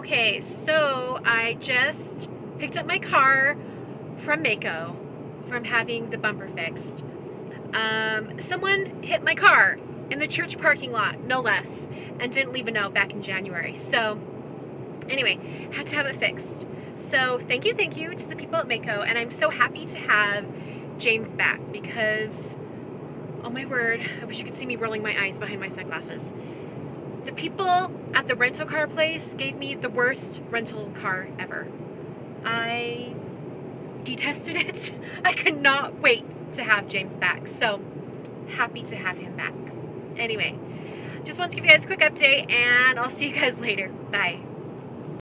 Okay, so I just picked up my car from Maaco from having the bumper fixed. Someone hit my car in the church parking lot, no less, and didn't leave a note back in January. So anyway, had to have it fixed. So thank you to the people at Maaco, and I'm so happy to have James back because, oh my word, I wish you could see me rolling my eyes behind my sunglasses. The people at the rental car place gave me the worst rental car ever. I detested it. I could not wait to have James back. So happy to have him back. Anyway, just want to give you guys a quick update, and I'll see you guys later. Bye.